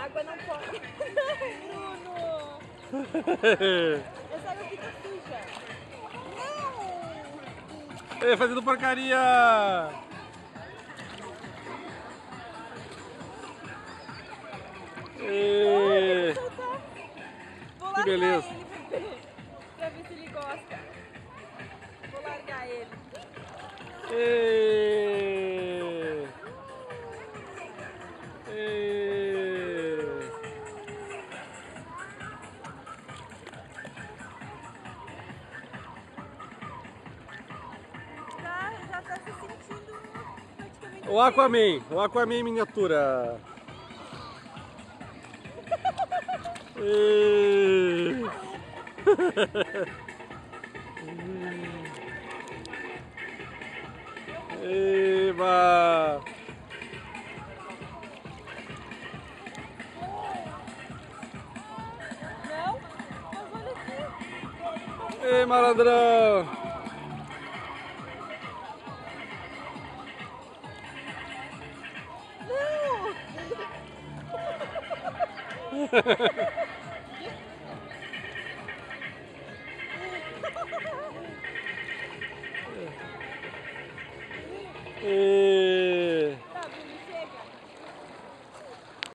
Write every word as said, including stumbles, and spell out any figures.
água não pode. Bruno! Essa água fica suja. Não! Ei, fazendo porcaria! Ei. Vou Que largar beleza! ele pra ver, pra ver se ele gosta. Vou largar ele. Ei. Ei. Já, já tá se sentindo praticamente. O Aquaman, o Aquaman em miniatura. Ei. Eba! Não? Mas olha aqui. Ei, malandrão! Não! Ei.